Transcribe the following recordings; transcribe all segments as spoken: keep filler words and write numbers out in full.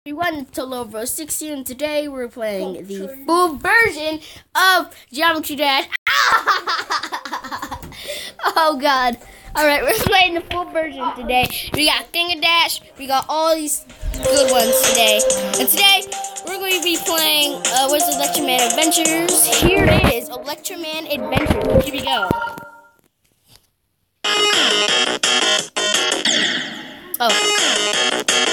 Everyone, it's Tolovo sixteen, and today we're playing the full version of Geometry Dash. Oh god. Alright, we're playing the full version today. We got Finger Dash, we got all these good ones today. And today, we're going to be playing, uh, what's Electroman Adventures? Here it is, Electroman Adventures. Here we go. Oh.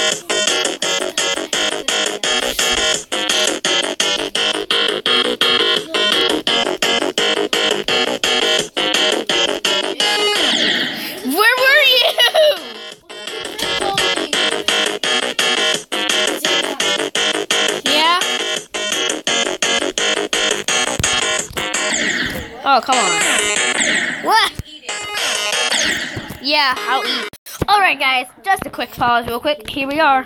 Oh, come on. What? Yeah, I'll eat. Alright, guys, just a quick pause real quick. Here we are.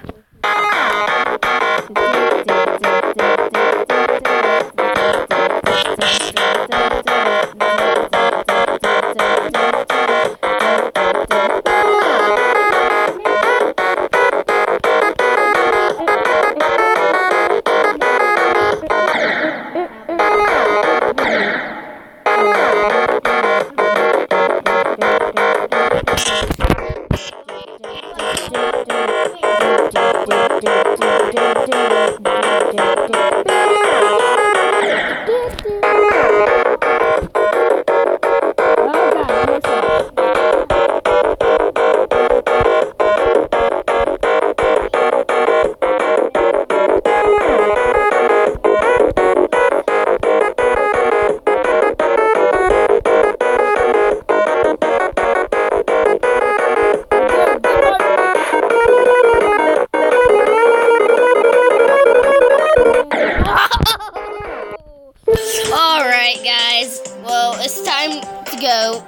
Alright, guys. Well, it's time to go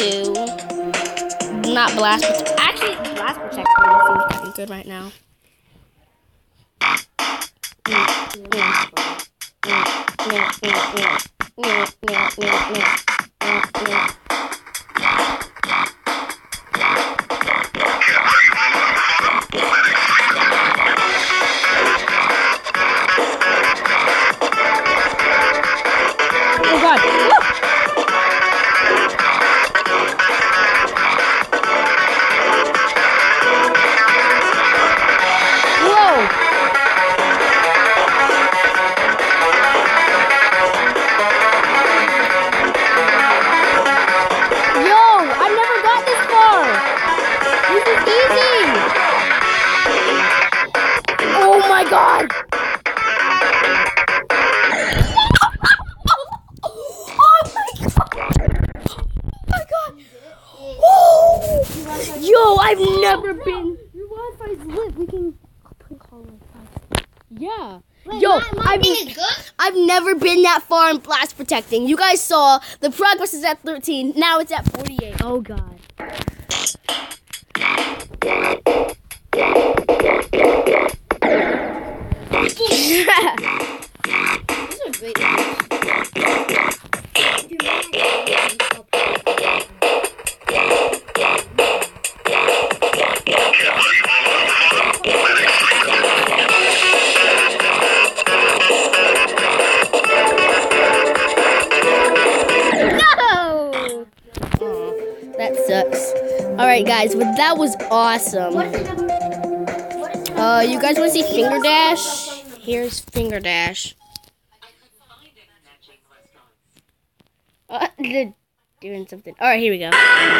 to not blast. Actually, blast protector seems fucking good right now. Oh god. Whoa. Yo, I never got this far. This is easy. Oh my god. Yo, I've never been. Your Wi-Fi's lit. We can call Wi-Fi. Yeah. Wait, Yo, my, my I've, thing is good? I've never been that far in blast protecting. You guys saw the progress is at thirteen. Now it's at forty-eight. Oh god. These are great games. That sucks. Alright guys, but that was awesome. Uh, you guys want to see Finger Dash? Here's Finger Dash. Uh, they're doing something. Alright, here we go.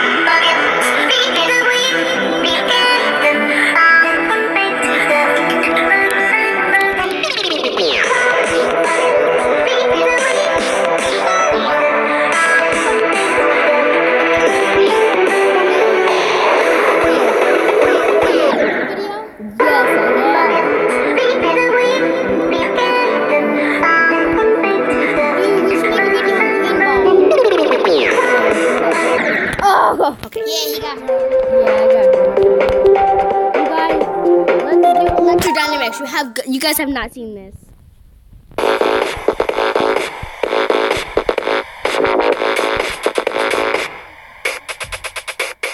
Oh, okay. Yeah, he got her. Yeah, I got her. You guys, let's do Electro Dynamics. You have, you guys have not seen this.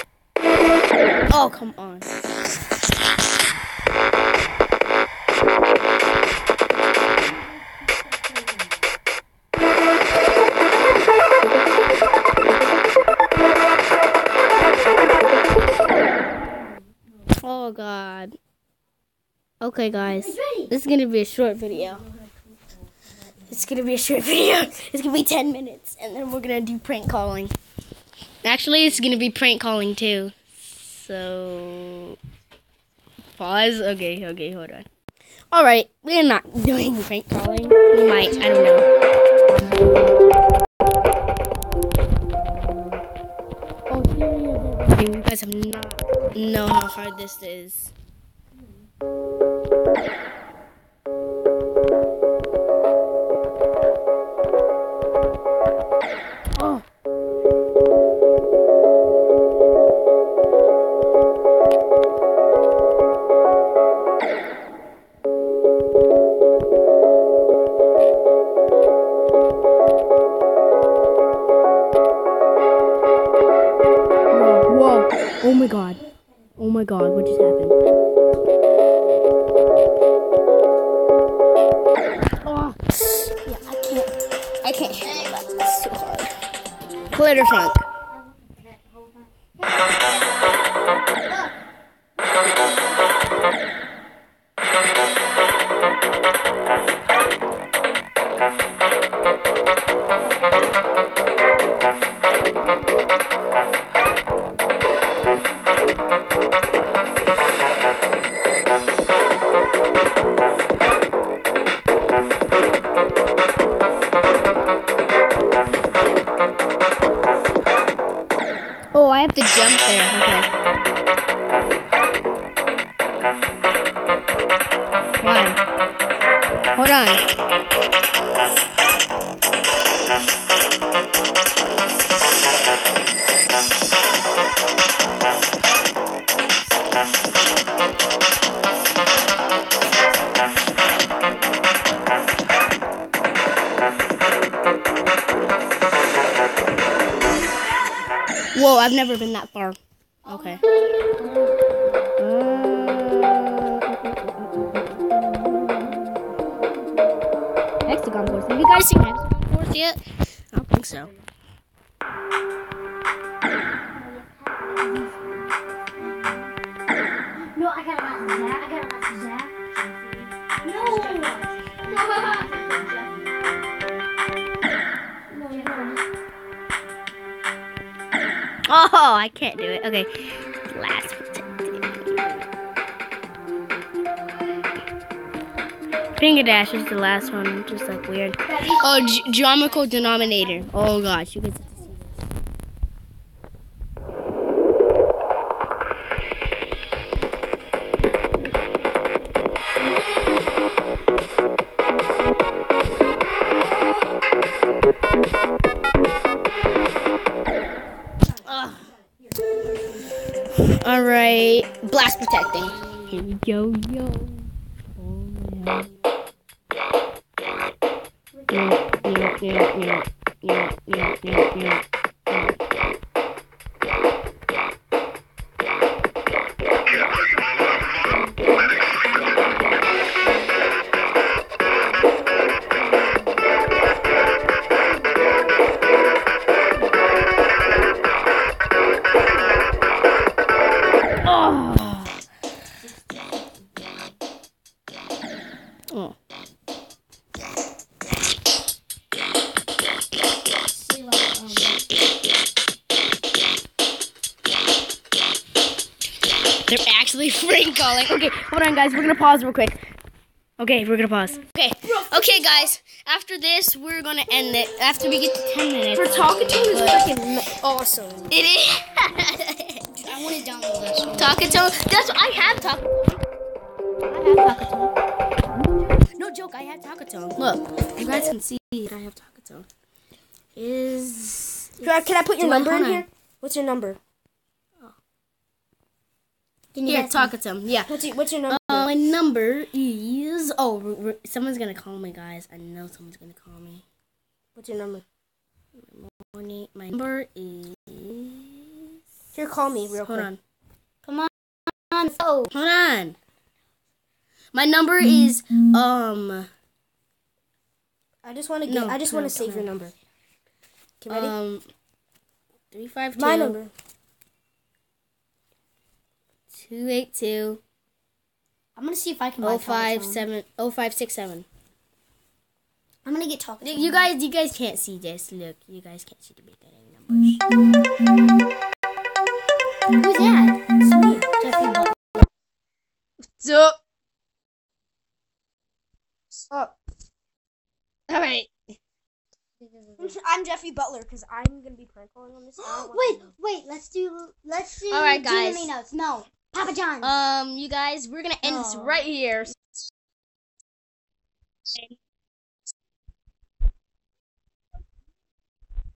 Oh, come on. Okay, guys. This is gonna be a short video. It's gonna be a short video. It's gonna be ten minutes, and then we're gonna do prank calling. Actually, it's gonna be prank calling too. So, pause. Okay, okay, hold on. All right, we're not doing prank calling. We might. I don't know. Oh, here you guys have not know how hard this is. Oh. Whoa. Oh my god. Oh my god, what just happened? Oh. Yeah, I can't. I can't handle that. That's too hard. Glitter funk. Oh, I have to jump there. Okay. Why? Hold on. Whoa, I've never been that far. Okay. Hexagon Force. Have you guys seen Hexagon Force yet? I don't think so. No, I gotta watch Zach. I gotta watch Zach. No. Oh, I can't do it. Okay. Last protected. Finger dash is the last one, just like weird. Oh, ge geometrical denominator. Oh gosh, you guys have to see this. All right, blast protecting. Here we go, yo. Oh, yeah. Yeah, yeah, yeah, yeah, yeah, yeah, yeah, yeah. Oh. They're actually prank calling. Okay, hold on, guys. We're gonna pause real quick. Okay, we're gonna pause. Okay, okay, guys. After this, we're gonna end it. After we get to ten minutes. For Talkatone is freaking awesome. It is. I want to download this one. Talkatone. That's what I have. Talkatone. I have Talkatone. No joke. I have Talkatone. Look, you guys can see that I have Talkatone. Is. Can I put your Do I- number in hold on. here? What's your number? Can you Here, guys see? Talkatone. Yeah. What's your, what's your number? Uh, my number is. Oh, r- r- someone's gonna call me, guys. I know someone's gonna call me. What's your number? Morning. My number is. Here, call me real Hold quick. on. Come on. Oh. Hold on. My number is um I just want to get. No, I just no, want to save no. your number. Okay, ready? um three five two My number. two eight two I'm gonna see if I can buy Oh five Peloton. seven. Oh five six seven. I'm gonna get talking. You guys, you guys can't see this. Look, you guys can't see the big daddy numbers. Who's that? It's me, Jeffy Butler. So. Stop. All right. I'm Jeffy Butler because I'm gonna be prank calling on this. wait, wait. Let's do. Let's do. All right, do the guys. main notes. No, Papa John. Um, you guys, we're gonna end this No. right here.